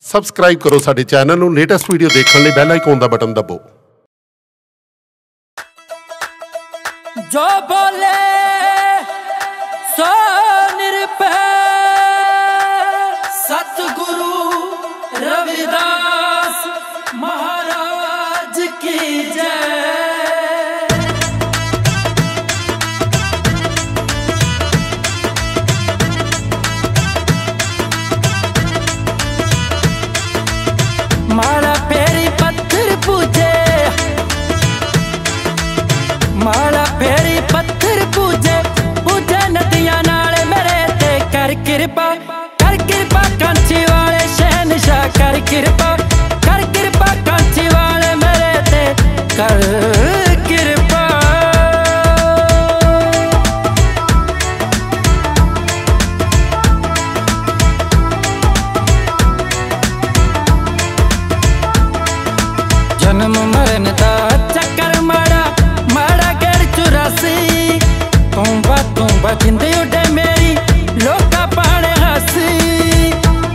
Subscribe करो साडे channel नूं, लेटेस्ट वीडियो देखने लई बैल आइकॉन दा बटन दबो। जो बोले सो निरपै, सतगुरु रविदास महाराज की जय। माला फेरी पत्थर पूजे, माला फेरी पत्थर पूजे, पूजे नदियां नाल मेरे ते कर किरपा, कर किरपा कांची वाले शहनशाह, कर किरपा कांची वाले मेरे ते कर किरपा। जन्म मरण दा चक्कर माड़ा माड़ा गैर 84, तूंबा जिंदे उडे मेरी लोका पाने हसी।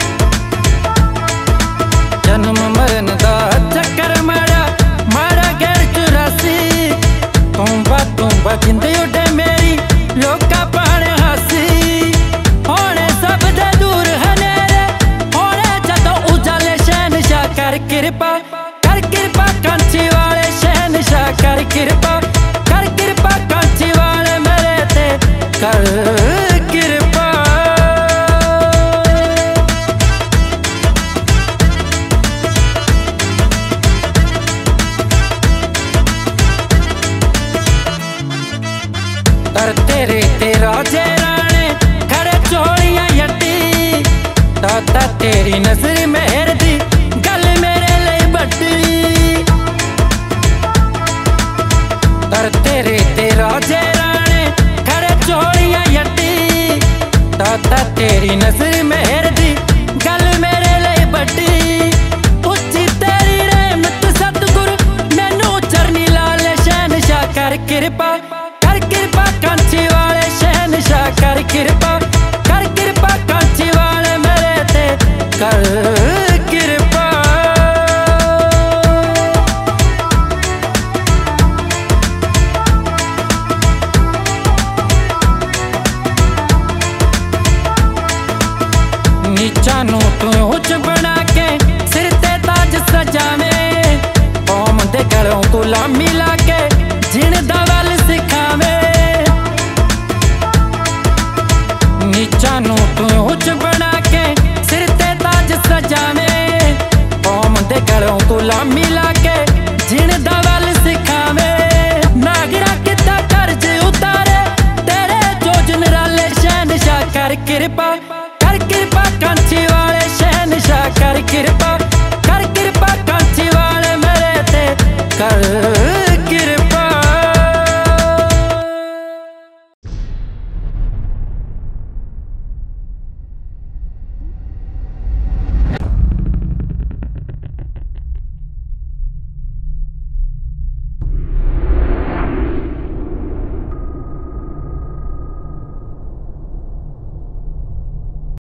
जन्म मरण दा चक्कर माड़ा माड़ा गैर 84, तूंबा जिंदे उडे मेरी लोका पाने हसी। होने सब दे दूर हनेरे, होने जदों उजाले शहनशाह, कर किरपा कांची वाले शहनशाह, कर किरपा कांची वाले मेरे ते कर किरपा। तर तेरे ते राजे राणे खड़े चोलियां यट्टी, दाता तेरी नजर मेहर दी गल मेरे लिए बड्डी। तर तेरे ते राजे राणे खड़े चोलियां यट्टी, दाता तेरी नजर मेहर दी गल मेरे लिए बड्डी। उच्ची तेरी रहमत सतगुरु मैनू चरनी लाले शहनशाह, कर किरपा कांची वाले शहनशाह, कर किरपा कांची वाले मेरे ते कर किरपा। नीचा नू तू उच बना के सिर ते ताज सजावे, कौम दे गलों गुलामी ला के जिन दा वल सिखावे। नीचा नू तू उच बना के सिर ते ताज सजावे, कौम दे गलों गुलामी ला के जिन दा वल सिखावे। नागरा किता कर्ज उतारे तेरे जोजन राले शहनशाह, कर किरपा कांची वाले शहनशाह, कर किरपा कांची वाले मेरे ते कर